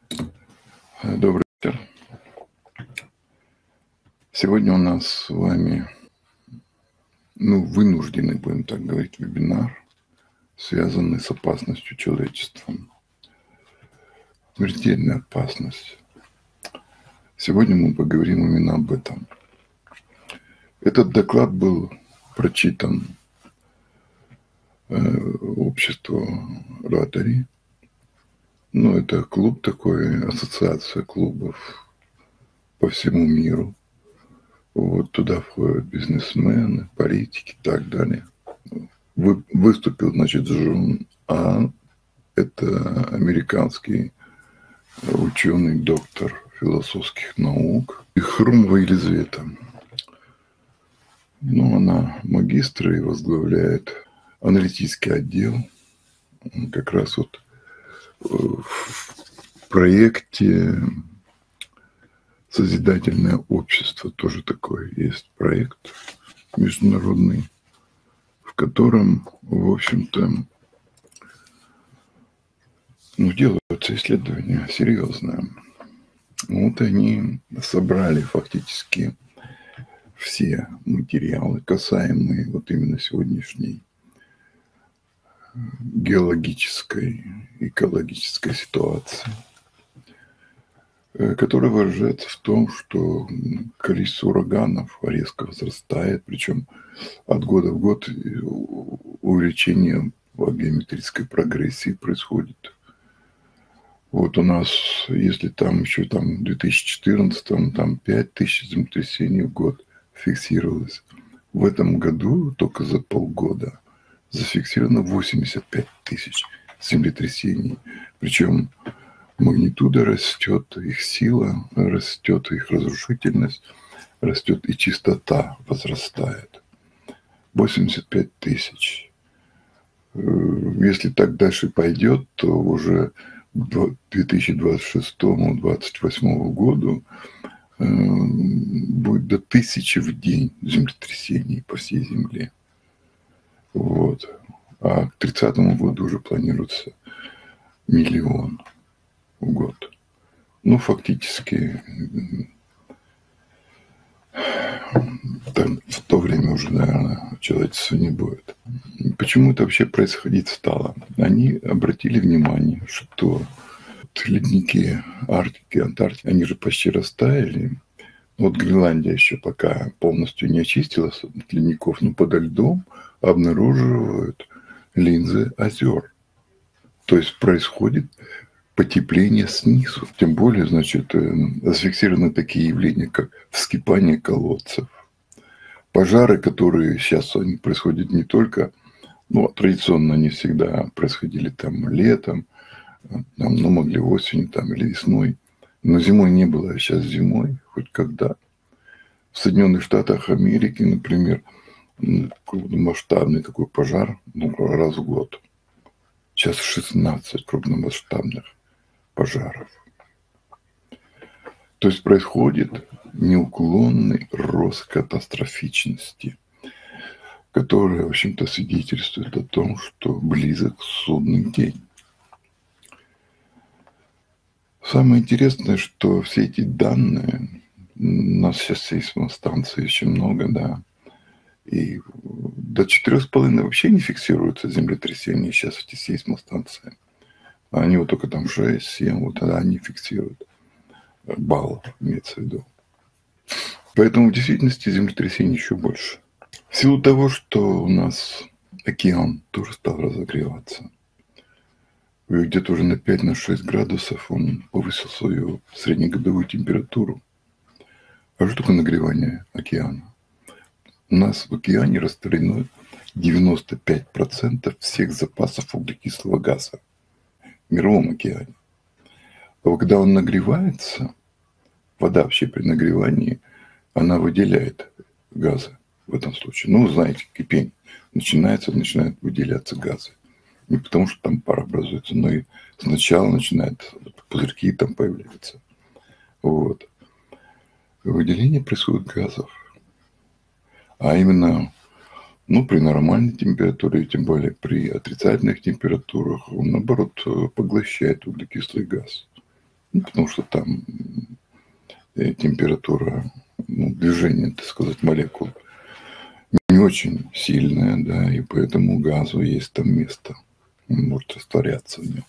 Добрый вечер. Сегодня у нас с вами, вынужденный, будем так говорить, вебинар, связанный с опасностью человечества. Смертельная опасность. Сегодня мы поговорим именно об этом. Этот доклад был прочитан обществу Rotary. Это клуб такой, ассоциация клубов по всему миру. Туда входят бизнесмены, политики и так далее. Выступил, Джон А. Это американский ученый, доктор философских наук. И Хрумова Елизавета. Она магистр и возглавляет аналитический отдел. Как раз в проекте «Созидательное общество» тоже такой есть проект международный, в котором, в общем-то, делаются исследования серьезные. Они собрали фактически все материалы, касаемые именно сегодняшней геологической, экологической ситуации, которая выражается в том, что количество ураганов резко возрастает, причем от года в год увеличение по геометрической прогрессии происходит. У нас, если еще в 2014 5000 землетрясений в год фиксировалось, в этом году только за полгода зафиксировано 85 тысяч землетрясений. Причем магнитуда растет, их сила растет, их разрушительность растет, и частота возрастает. 85 тысяч. Если так дальше пойдет, то уже к 2026-2028 году будет до 1000 в день землетрясений по всей Земле. А к 30 году уже планируется 1 миллион в год. Фактически, в то время уже, наверное, человечества не будет. Почему это вообще происходить стало? Они обратили внимание, что ледники Арктики, Антарктики, они же почти растаяли. Гренландия еще пока полностью не очистилась от ледников, но подо льдом обнаруживают линзы озер. То есть происходит потепление снизу. Тем более, зафиксированы такие явления, как вскипание колодцев, пожары, которые сейчас происходят не только, традиционно они всегда происходили летом, могли осенью или весной, но зимой не было, а сейчас зимой хоть когда. В Соединенных Штатах Америки, например, крупномасштабный такой пожар раз в год. Сейчас 16 крупномасштабных пожаров. То есть происходит неуклонный рост катастрофичности, который, в общем-то, свидетельствует о том, что близок судный день. Самое интересное, что все эти данные, у нас сейчас сейсмостанций очень много, да, и до 4,5 вообще не фиксируются землетрясения сейчас эти сейсмостанции. Они только 6-7, они фиксируют баллов, имеется в виду. Поэтому в действительности землетрясений еще больше. В силу того, что у нас океан тоже стал разогреваться. И где-то уже на 5-6 градусов он повысил свою среднегодовую температуру. А что такое нагревание океана? У нас в океане растворено 95% всех запасов углекислого газа в мировом океане. А когда он нагревается, вода вообще при нагревании, она выделяет газы в этом случае. Знаете, кипень. Начинают выделяться газы. Не потому, что там пар образуется, но и сначала начинают пузырьки появляются. Выделение происходит газов. А именно, при нормальной температуре, тем более при отрицательных температурах, он, наоборот, поглощает углекислый газ. Ну, потому что там температура, ну, движения, так сказать, молекул не очень сильная, да, и поэтому газу есть там место. Он может растворяться в нем.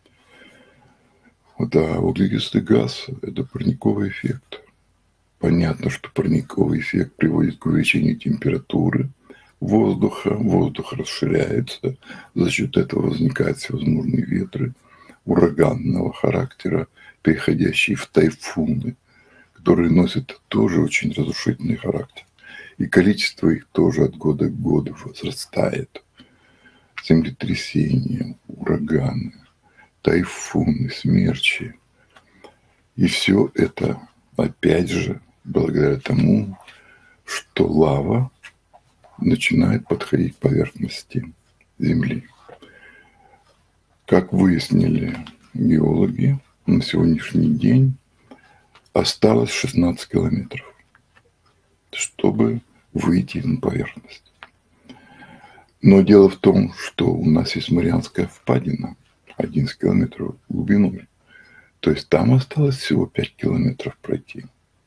Вот, а углекислый газ – это парниковый эффект. Понятно, что парниковый эффект приводит к увеличению температуры воздуха. Воздух расширяется. За счет этого возникают всевозможные ветры ураганного характера, переходящие в тайфуны, которые носят тоже очень разрушительный характер. И количество их тоже от года к году возрастает. Землетрясения, ураганы, тайфуны, смерчи. И все это, опять же, благодаря тому, что лава начинает подходить к поверхности Земли. Как выяснили геологи, на сегодняшний день осталось 16 километров, чтобы выйти на поверхность. Но дело в том, что у нас есть Марианская впадина, 11 километров глубиной. То есть там осталось всего 5 километров пройти.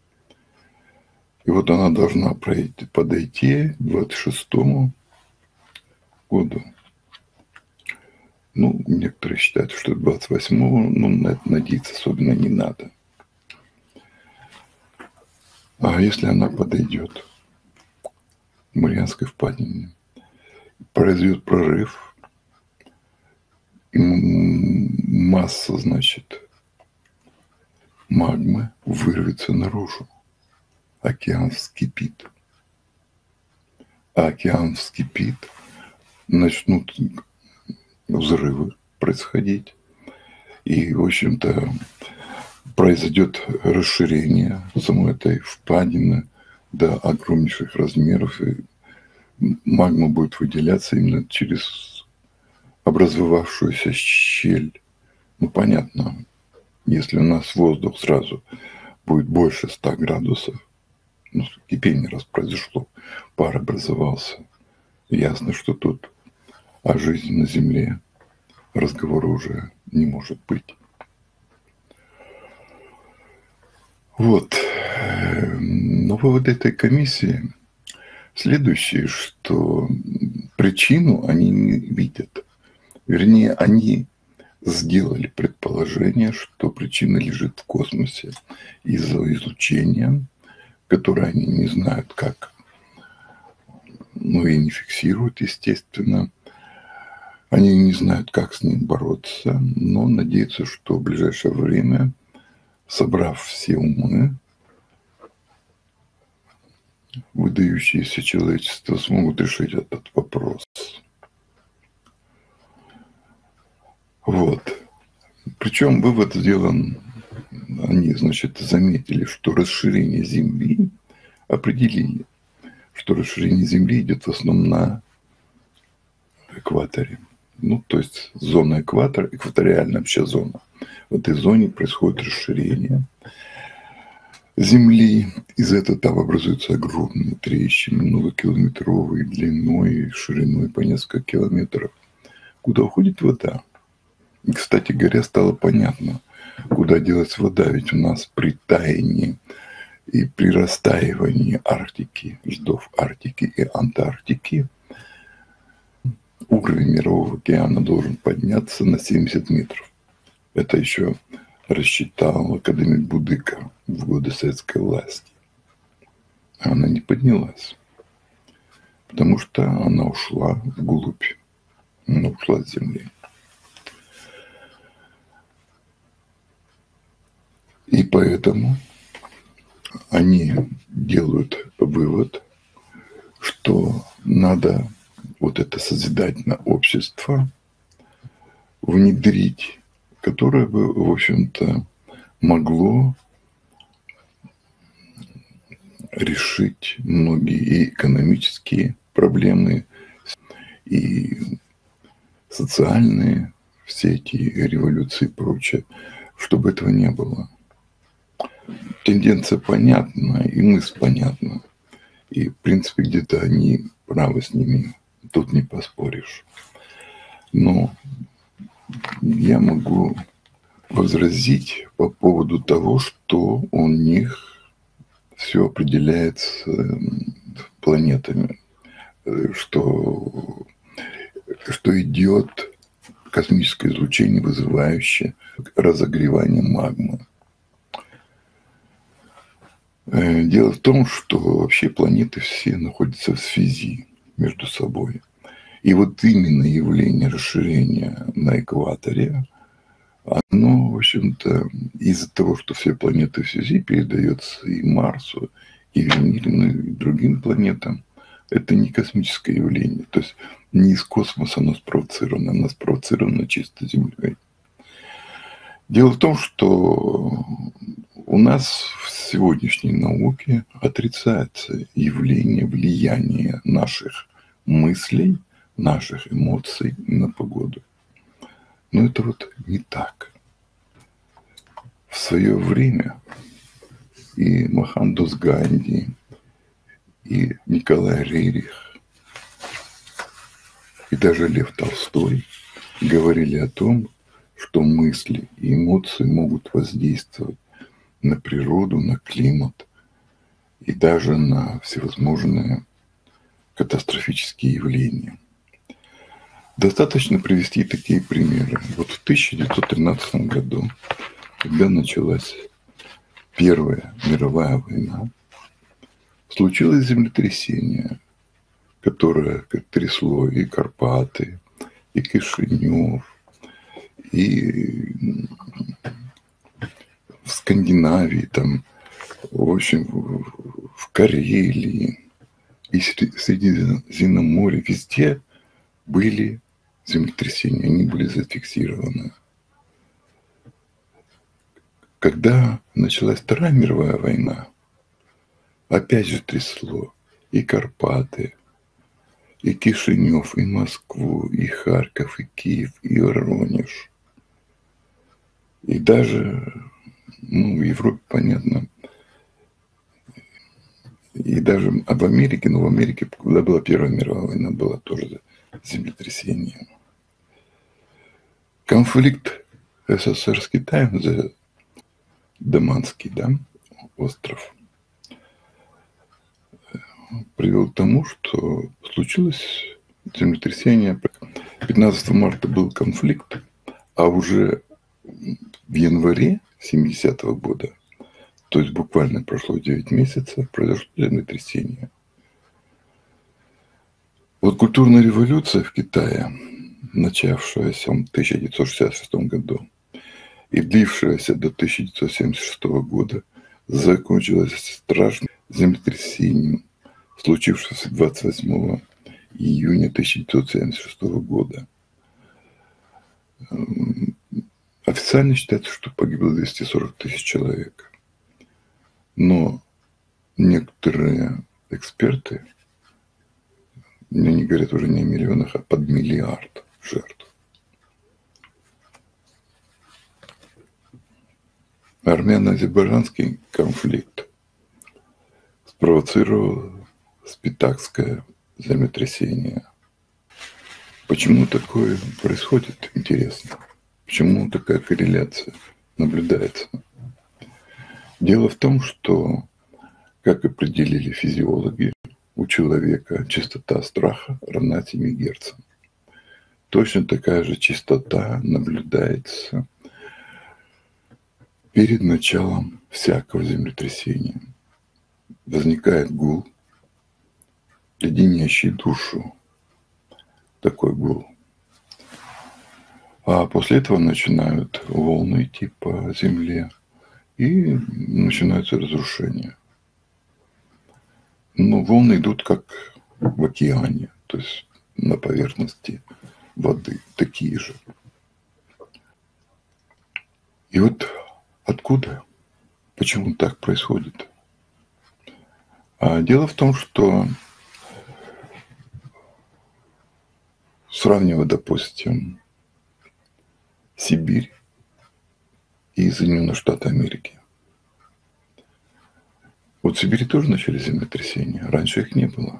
И вот она должна подойти к 26-му году. Ну, некоторые считают, что 28-го, но на это надеяться особенно не надо. А если она подойдет к Марианской впадине, произойдет прорыв, и масса, значит, магмы вырвется наружу. Океан вскипит. А океан вскипит, начнут взрывы происходить. И, в общем-то, произойдет расширение самой этой впадины до огромнейших размеров. И магма будет выделяться именно через образовавшуюся щель. Ну, понятно, если у нас воздух сразу будет больше 100 градусов, ну, кипение раз произошло, пар образовался, ясно, что тут о жизни на Земле разговора уже не может быть. Вот. Но вывод этой комиссии следующий, что причину они не видят. Вернее, они сделали предположение, что причина лежит в космосе из-за излучения, которое они не знают как, ну и не фиксируют, естественно. Они не знают, как с ним бороться, но надеются, что в ближайшее время, собрав все умы, выдающиеся человечество смогут решить этот вопрос. Вот. Причем вывод сделан, они, значит, заметили, что расширение Земли, определили, что расширение Земли идет в основном на экваторе. Ну, то есть зона экватора, экваториальная вообще зона. В этой зоне происходит расширение Земли. Из-за этого там образуются огромные трещины, многокилометровые длиной и шириной по несколько километров, куда уходит вода. И, кстати говоря, стало понятно, куда делась вода. Ведь у нас при таянии и при растаивании Арктики, льдов Арктики и Антарктики, уровень Мирового океана должен подняться на 70 метров. Это еще рассчитал академик Будыка в годы советской власти. А она не поднялась, потому что она ушла вглубь. Она ушла с Земли. И поэтому они делают вывод, что надо вот это созидательное общество внедрить, которое бы, в общем-то, могло решить многие и экономические проблемы, и социальные, все эти революции и прочее, чтобы этого не было. Тенденция понятна, и мысль понятна. И, в принципе, где-то они правы, с ними тут не поспоришь. Но я могу возразить по поводу того, что у них все определяется планетами, что идет космическое излучение, вызывающее разогревание магмы. Дело в том, что вообще планеты все находятся в связи между собой. И вот именно явление расширения на экваторе, оно, в общем-то, из-за того, что все планеты в связи, передается и Марсу, и Венере, ну, и другим планетам. Это не космическое явление. То есть не из космоса оно спровоцировано чисто Землей. Дело в том, что у нас в сегодняшней науке отрицается явление влияния наших мыслей, наших эмоций на погоду. Но это вот не так. В свое время и Мохаммедс Ганди, и Николай Рерих, и даже Лев Толстой говорили о том, что мысли и эмоции могут воздействовать на природу, на климат и даже на всевозможные катастрофические явления. Достаточно привести такие примеры. Вот в 1913 году, когда началась Первая мировая война, случилось землетрясение, которое трясло и Карпаты, и Кишинев, и в Скандинавии, там, в общем, в Карелии и Средиземноморье, везде были землетрясения, они были зафиксированы. Когда началась Вторая мировая война, опять же трясло и Карпаты, и Кишинев, и Москву, и Харьков, и Киев, и Воронеж. И даже, в Европе, понятно, и даже в Америке, но в Америке, когда была Первая мировая война, было тоже землетрясение. Конфликт СССР с Китаем за Даманский, остров, привел к тому, что случилось землетрясение. 15 марта был конфликт, а уже в январе 70-го года, то есть буквально прошло 9 месяцев, произошло землетрясение. Вот культурная революция в Китае, начавшаяся в 1966 году и длившаяся до 1976 года, закончилась страшным землетрясением, случившимся 28 июня 1976 года. Официально считается, что погибло 240 тысяч человек. Но некоторые эксперты, они говорят уже не о миллионах, а под миллиард жертв. Армяно-азербайджанский конфликт спровоцировал Спитакское землетрясение. Почему такое происходит, интересно? Почему такая корреляция наблюдается? Дело в том, что, как определили физиологи, у человека частота страха равна 7 Гц. Точно такая же частота наблюдается перед началом всякого землетрясения. Возникает гул, леденящий душу, такой гул. А после этого начинают волны идти по земле, и начинаются разрушения. Но волны идут как в океане, то есть на поверхности воды, такие же. И вот откуда, почему так происходит? А дело в том, что сравнивая, допустим, Сибирь и Соединенные Штаты Америки. Вот в Сибири тоже начались землетрясения. Раньше их не было.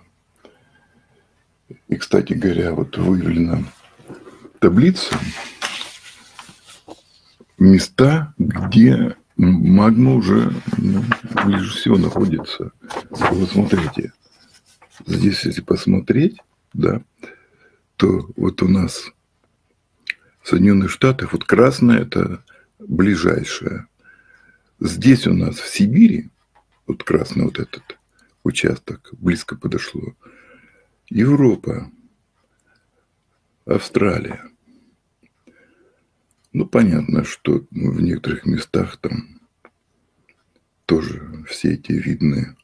И, кстати говоря, вот выявлена таблица места, где магма уже ближе всего находится. Вот смотрите, здесь, если посмотреть, да, то вот у нас в Соединенных Штатах, вот красное – это ближайшее. Здесь у нас в Сибири, вот красный вот этот участок, близко подошло, Европа, Австралия. Ну, понятно, что в некоторых местах там тоже все эти видны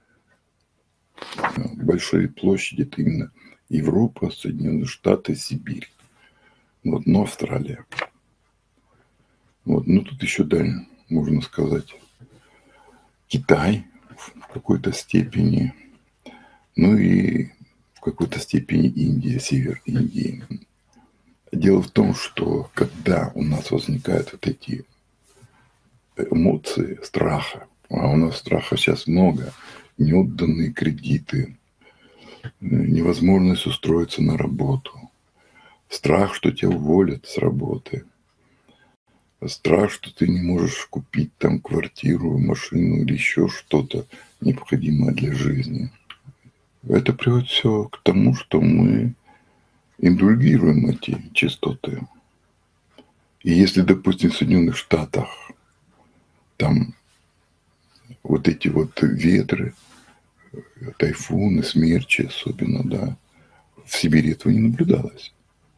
большие площади, это именно Европа, Соединенные Штаты, Сибирь. Вот, но Австралия. Вот, ну тут еще далее, можно сказать, Китай в какой-то степени, ну и в какой-то степени Индия, север Индии. Дело в том, что когда у нас возникают вот эти эмоции страха, а у нас страха сейчас много, неотданные кредиты, невозможность устроиться на работу, страх, что тебя уволят с работы, страх, что ты не можешь купить там квартиру, машину или еще что-то необходимое для жизни. Это приводит все к тому, что мы индульгируем эти частоты. И если, допустим, в Соединенных Штатах там вот эти вот ветры, тайфуны, смерчи особенно, да, в Сибири этого не наблюдалось.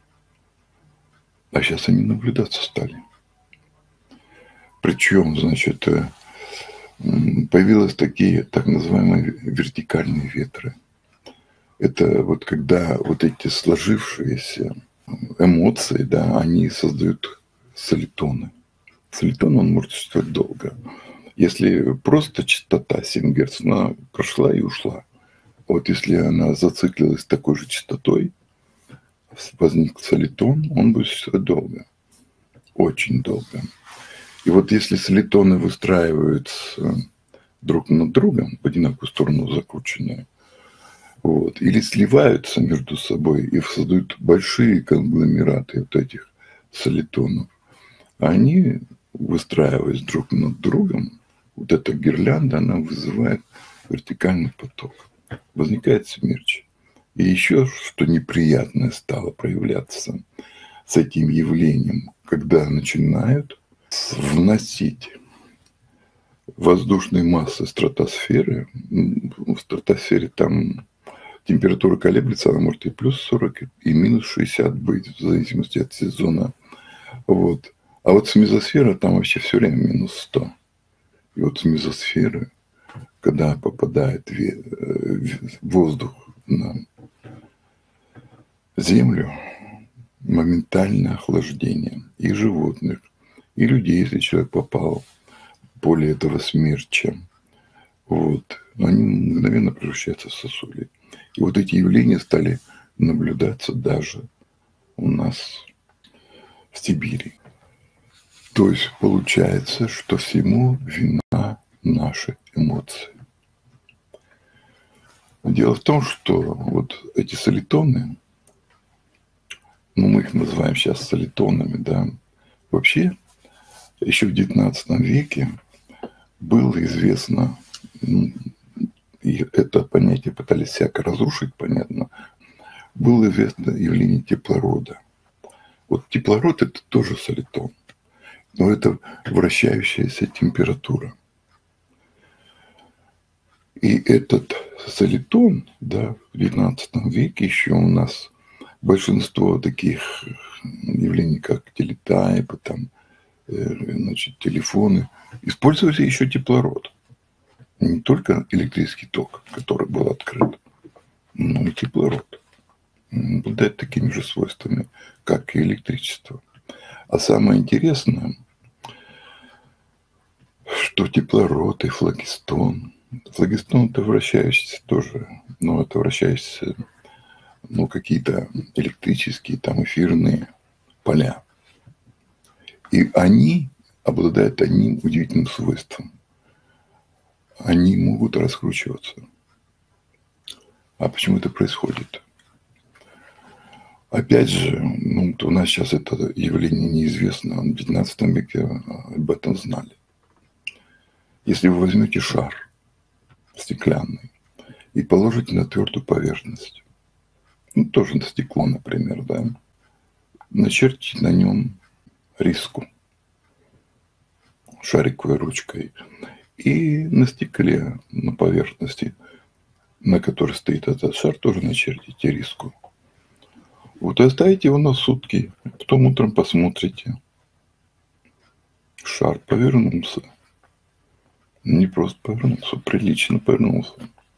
А сейчас они наблюдаться стали. Причем, значит, появились такие так называемые вертикальные ветры. Это вот когда вот эти сложившиеся эмоции, да, они создают солитоны. Солитон, он может существовать долго. Если просто частота 7 Гц, она прошла и ушла. Вот если она зациклилась такой же частотой, возник солитон, он будет существовать долго. Очень долго. И вот если солитоны выстраиваются друг над другом, в одинаковую сторону закрученные, вот, или сливаются между собой и создают большие конгломераты вот этих солитонов, они, выстраиваясь друг над другом, вот эта гирлянда, она вызывает вертикальный поток. Возникает смерч. И еще что неприятное стало проявляться с этим явлением, когда начинают вносить воздушные массы стратосферы. В стратосфере там температура колеблется, она может и плюс 40, и минус 60 быть, в зависимости от сезона. Вот. А вот с мезосферы там вообще все время минус 100. И вот с мезосферы, когда попадает воздух на Землю, моментальное охлаждение и животных, и людей, если человек попал в поле этого смерча, вот, они мгновенно превращаются в сосули. И вот эти явления стали наблюдаться даже у нас в Сибири. То есть получается, что всему вина наши эмоции. Дело в том, что вот эти солитоны, ну, мы их называем сейчас солитонами, да, вообще еще в XIX веке было известно, и это понятие пытались всяко разрушить, понятно, было известно явление теплорода. Вот теплород – это тоже солитон, но это вращающаяся температура. И этот солитон, да, в XIX веке еще у нас большинство таких явлений, как телетайпы, там, значит, телефоны, использовали еще теплород. Не только электрический ток, который был открыт, но и теплород. Обладает такими же свойствами, как и электричество. А самое интересное, что теплород и флогистон. Флогистон – это вращающийся тоже, но это вращающиеся, ну, какие-то электрические, там, эфирные поля. И они обладают одним удивительным свойством. Они могут раскручиваться. А почему это происходит? Опять же, ну, у нас сейчас это явление неизвестно. В XIX веке об этом знали. Если вы возьмете шар стеклянный и положите на твердую поверхность, ну, тоже на стекло, например, да, начертите на нем риску шариковой ручкой. И на стекле, на поверхности, на которой стоит этот шар, тоже начертите риску. Вот и оставите его на сутки. Потом утром посмотрите. Шар повернулся. Не просто повернулся, прилично повернулся.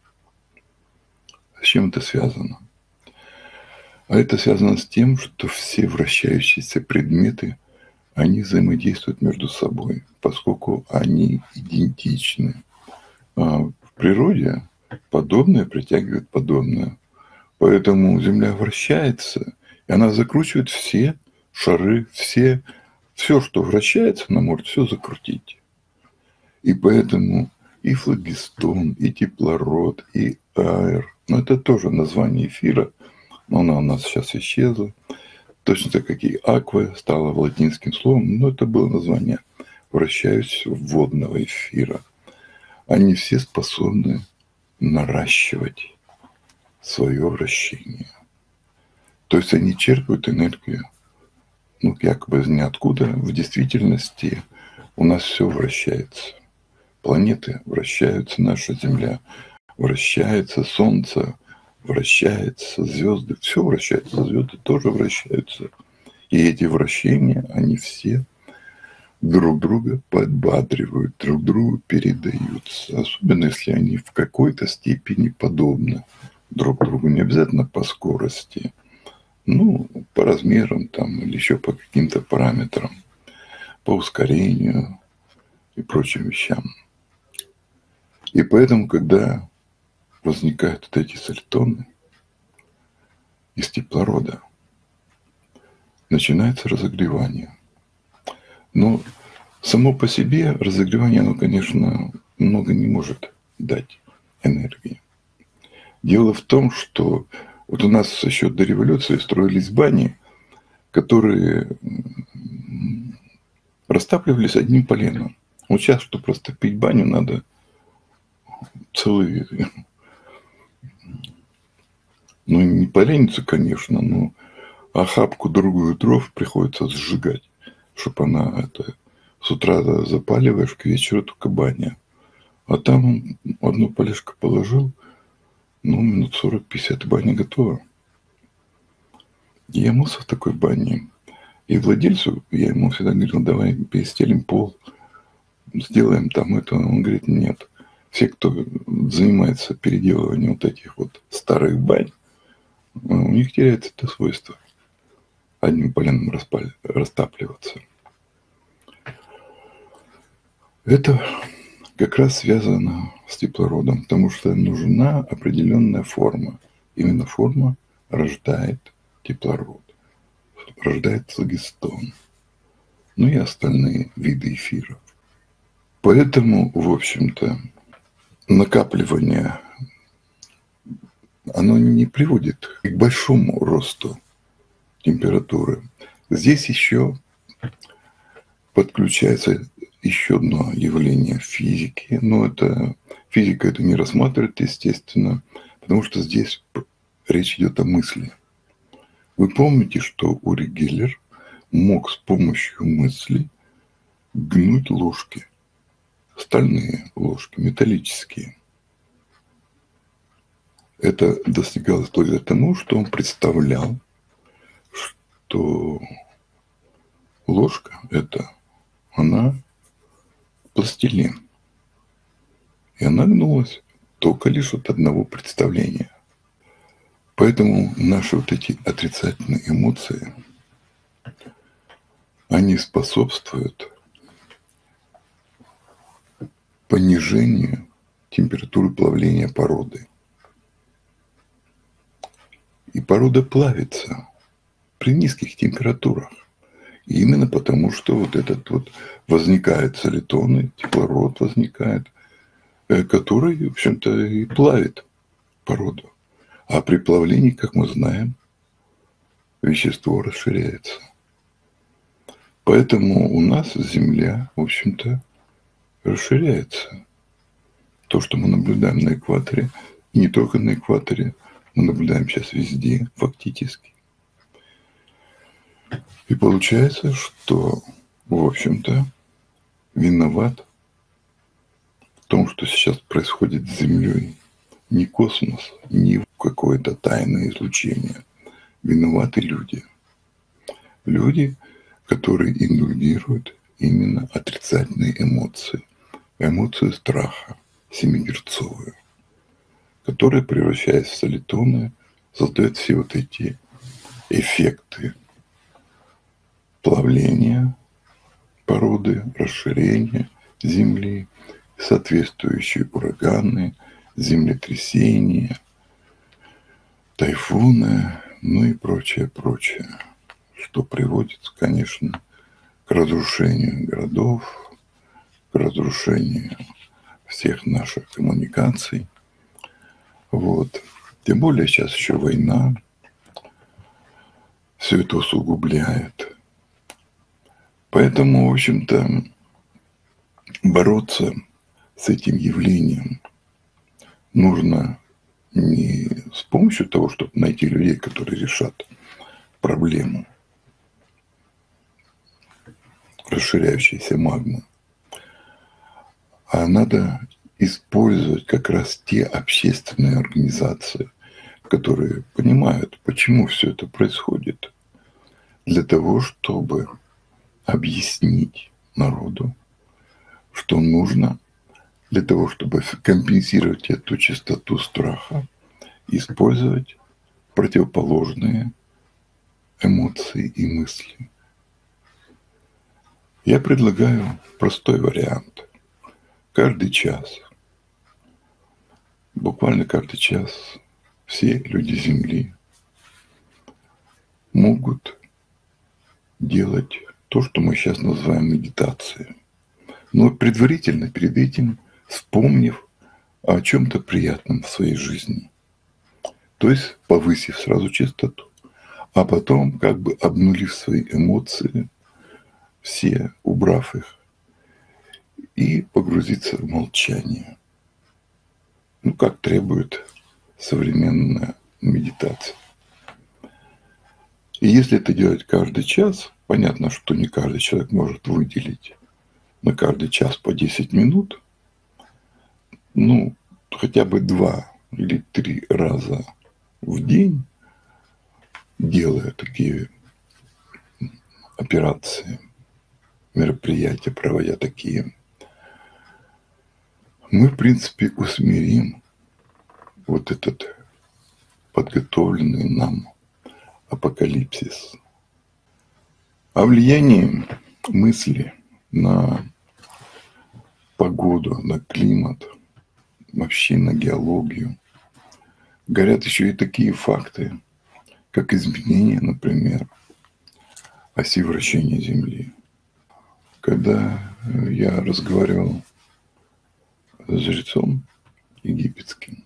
С чем это связано? А это связано с тем, что все вращающиеся предметы, они взаимодействуют между собой, поскольку они идентичны. А в природе подобное притягивает подобное. Поэтому Земля вращается, и она закручивает все шары, все, что вращается, она может все закрутить. И поэтому и флогистон, и теплород, и аэр, ну это тоже название эфира, но она у нас сейчас исчезла. Точно так, как и аква стала латинским словом, но это было название вращающегося водного эфира. Они все способны наращивать свое вращение. То есть они черпают энергию, ну, якобы из ниоткуда. В действительности у нас все вращается. Планеты вращаются, наша Земля вращается, Солнце вращается, звезды, все вращается, звезды тоже вращаются. И эти вращения, они все друг друга подбадривают, друг другу передаются. Особенно, если они в какой-то степени подобны друг другу. Не обязательно по скорости, ну, по размерам там, или еще по каким-то параметрам, по ускорению и прочим вещам. И поэтому, когда возникают вот эти солитоны из теплорода, начинается разогревание. Но само по себе разогревание, оно, конечно, много не может дать энергии. Дело в том, что вот у нас еще до революции строились бани, которые растапливались одним поленом. Вот сейчас, чтобы растопить баню, надо целые, ну, не поленницу, конечно, но охапку другую дров приходится сжигать, чтобы она это с утра запаливаешь, к вечеру только баня. А там одну полежку положил, ну, минут 40-50 баня готова. Я мылся в такой бане. И владельцу я ему всегда говорил, давай перестелим пол, сделаем там это. Он говорит, нет. Все, кто занимается переделыванием вот этих вот старых бань, у них теряется это свойство одним поленом растапливаться. Это как раз связано с теплородом, потому что нужна определенная форма. Именно форма рождает теплород, рождает флогистон, ну и остальные виды эфиров. Поэтому, в общем-то, накапливание, оно не приводит к большому росту температуры. Здесь еще подключается еще одно явление физики. Но это физика это не рассматривает, естественно, потому что здесь речь идет о мысли. Вы помните, что Ури Геллер мог с помощью мысли гнуть ложки, стальные ложки, металлические. Это достигалось благодаря тому, что он представлял, что ложка эта, она пластилин. И она гнулась только лишь от одного представления. Поэтому наши вот эти отрицательные эмоции, они способствуют понижению температуры плавления породы. И порода плавится при низких температурах. И именно потому, что вот этот вот возникают солитоны, теплород возникает, который, в общем-то, и плавит породу. А при плавлении, как мы знаем, вещество расширяется. Поэтому у нас Земля, в общем-то, расширяется. То, что мы наблюдаем на экваторе, и не только на экваторе, мы наблюдаем сейчас везде, фактически. И получается, что, в общем-то, виноват в том, что сейчас происходит с Землей, не космос, не какое-то тайное излучение. Виноваты люди. Люди, которые индульгируют именно отрицательные эмоции. Эмоцию страха, 7-герцовую, которая, превращаясь в солитоны, создает все вот эти эффекты плавления породы, расширения Земли, соответствующие ураганы, землетрясения, тайфуны, ну и прочее, прочее, что приводит, конечно, к разрушению городов, к разрушению всех наших коммуникаций. Вот. Тем более сейчас еще война все это усугубляет. Поэтому, в общем-то, бороться с этим явлением нужно не с помощью того, чтобы найти людей, которые решат проблему расширяющейся магмы, а надо использовать как раз те общественные организации, которые понимают, почему все это происходит, для того, чтобы объяснить народу, что нужно для того, чтобы компенсировать эту частоту страха, использовать противоположные эмоции и мысли. Я предлагаю простой вариант. Каждый час, буквально каждый час, все люди Земли могут делать то, что мы сейчас называем медитацией. Но предварительно, перед этим, вспомнив о чем-то приятном в своей жизни. То есть повысив сразу частоту, а потом как бы обнулив свои эмоции, все убрав их, и погрузиться в молчание. Ну, как требует современная медитация. И если это делать каждый час, понятно, что не каждый человек может выделить на каждый час по 10 минут, ну, хотя бы 2 или 3 раза в день, делая такие операции, мероприятия, проводя такие, мы, в принципе, усмирим вот этот подготовленный нам апокалипсис. О влиянии мысли на погоду, на климат, вообще на геологию говорят еще и такие факты, как изменение, например, оси вращения Земли. Когда я разговаривал с жрецом египетским,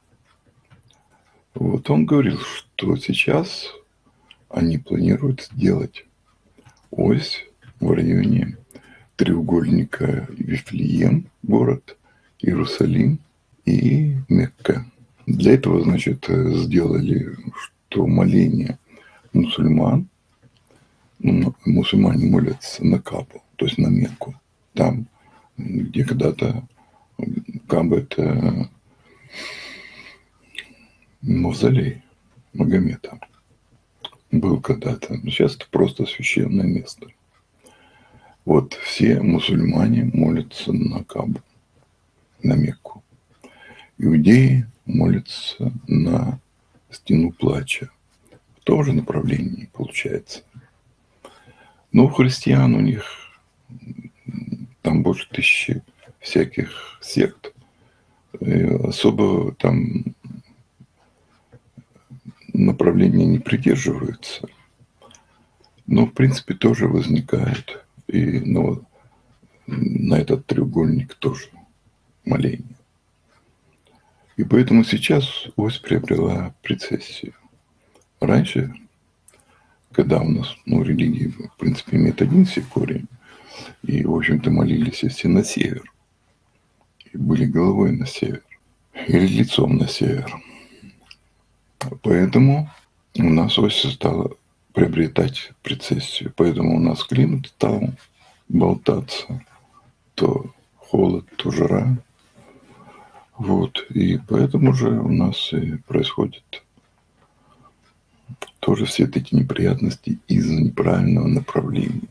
вот он говорил, что сейчас они планируют сделать ось в районе треугольника Вифлеем, город, Иерусалим и Мекка. Для этого, значит, сделали, что моление мусульман, мусульмане молятся на Кабу, то есть на Мекку, там, где когда-то Каба – это мавзолей Магомета. Был когда-то. Но сейчас это просто священное место. Вот все мусульмане молятся на Кабу, на Мекку. Иудеи молятся на стену плача. В том же направлении получается. Но у христиан у них там больше 1000 всяких сект. И особо там направления не придерживаются. Но, в принципе, тоже возникает. И на этот треугольник тоже моление. И поэтому сейчас ось приобрела прецессию. Раньше, когда у нас, религия, в принципе, имеет один себе корень, и, в общем-то, молились все на север, и были головой на север, или лицом на север. Поэтому у нас ось стала приобретать прецессию. Поэтому у нас климат стал болтаться. То холод, то жара. Вот. И поэтому же у нас и происходит тоже все эти неприятности из-за неправильного направления.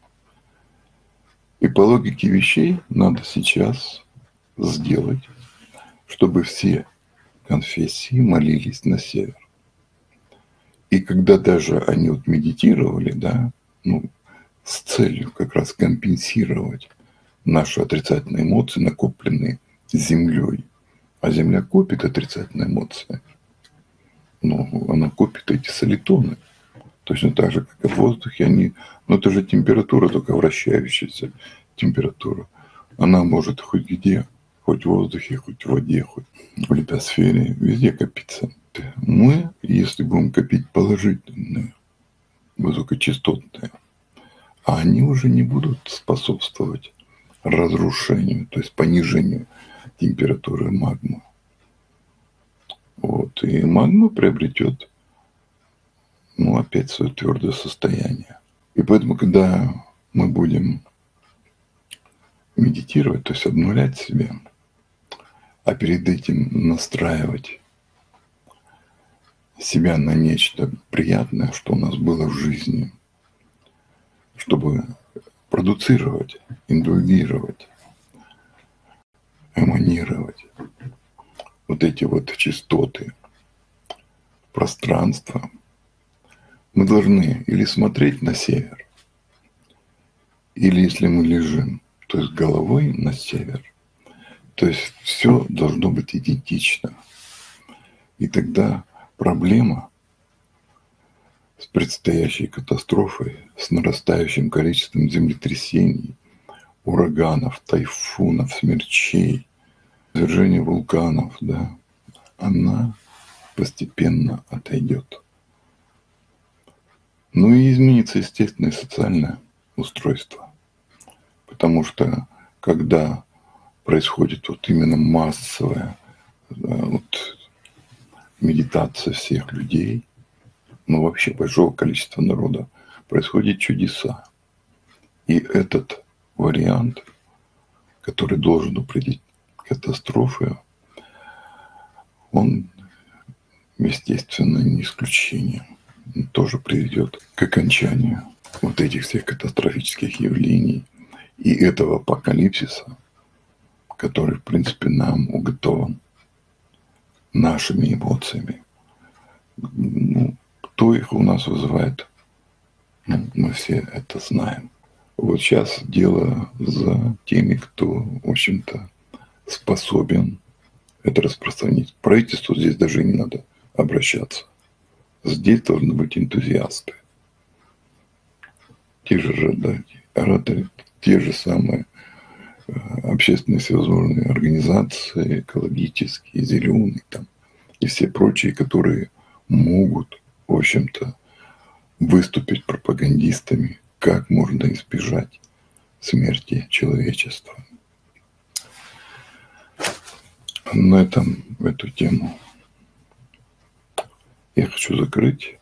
И по логике вещей надо сейчас сделать, чтобы все конфессии молились на север. И когда даже они медитировали, да, с целью как раз компенсировать наши отрицательные эмоции, накопленные Землей. А Земля копит отрицательные эмоции. Она копит эти солитоны. Точно так же, как и в воздухе. Это же температура, только вращающаяся температура. Она может хоть где, хоть в воздухе, хоть в воде, хоть в литосфере, везде копиться. Мы, если будем копить положительные, высокочастотные, а они уже не будут способствовать разрушению, то есть понижению температуры магмы. И магма приобретет, опять свое твердое состояние. И поэтому, когда мы будем медитировать, то есть обнулять себя, а перед этим настраивать себя на нечто приятное, что у нас было в жизни, чтобы продуцировать, индульгировать, эманировать эти частоты пространства, мы должны или смотреть на север, или если мы лежим, то есть головой на север, то есть все должно быть идентично. И тогда проблема с предстоящей катастрофой, с нарастающим количеством землетрясений, ураганов, тайфунов, смерчей, извержения вулканов, да, она постепенно отойдет. И изменится естественное социальное устройство. Потому что когда происходит именно массовая медитация всех людей, вообще большого количества народа, происходят чудеса. И этот вариант, который должен упредить катастрофы, он, естественно, не исключение. Он тоже приведет к окончанию этих всех катастрофических явлений и этого апокалипсиса, который, в принципе, нам уготован нашими эмоциями. Кто их у нас вызывает, мы все это знаем. Сейчас дело за теми, кто, в общем-то, способен это распространить. Правительству здесь даже не надо обращаться. Здесь должны быть энтузиасты. Те же ораторы, те же самые общественные всевозможные организации, экологические, зеленые и все прочие, которые могут, в общем-то, выступить пропагандистами, как можно избежать смерти человечества. На этом эту тему я хочу закрыть.